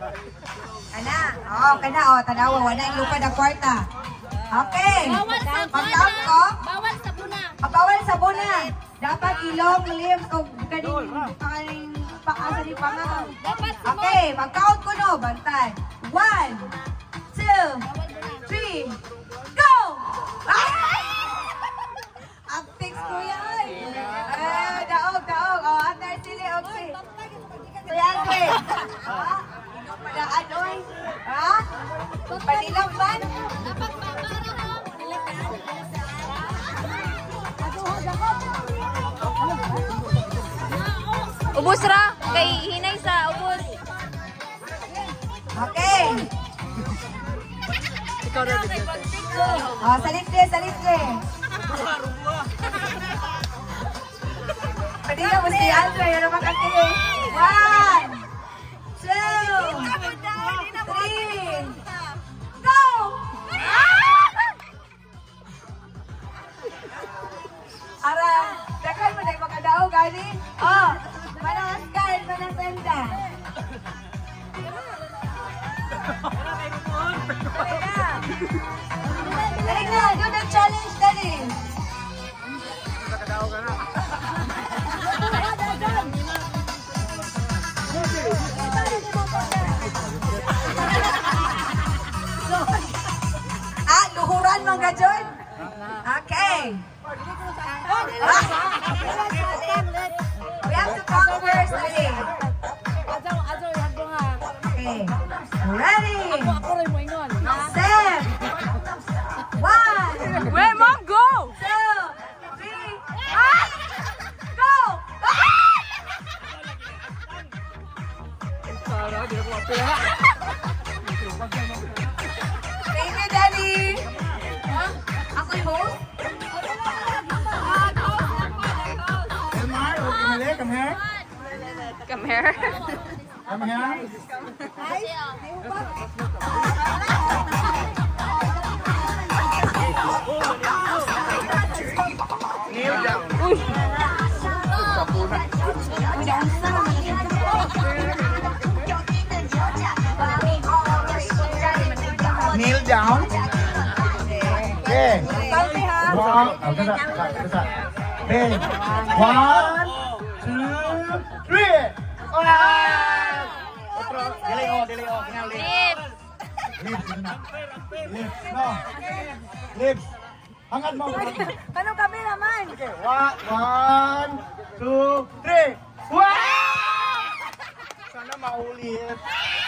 Kana. Oh, kana. Oh, tanawa. Wala yung lupa ng kwarta. Okay. Pag-count ko. Bawal sa buna. Bawal sa buna. Dapat ilong, lips, o kaning paasa ni pangalan. Okay, mag-count ko no. Bantay. 1, 2, 3, go! Ang fix ko yan. Daog. O, atay sili, okay. Ayan, wait. Padaan, oy. Ha? Panilang ban? Ubus ra. Kay hinay sa ubus. Okay. Oh, salitli. Pwede na mo si Alfred. Ano makakili? 1, 2, 3, go! Ara, dakal mo na makadaog, gani? Oh, manang sky, manang tenda. Dali na, do the challenge, dali. Nakadaog ka na. Luhuran mga John. Okay. We have to count first, dali. Okay. Ready? Set. 1. Wait, Mom, go! 2, 3, go! Thank you, Daddy. Ako yung host? Elmar, come here. Come here. Come here. Kneel down. Kneel down. Okay. One. Okay. 1, 2, 3. Otro. Dili o. Kanya lips. Lips. No. Lips. Hangad mo. Ano kami naman? Okay. 1, 2, 3. Wow! Sana maulit.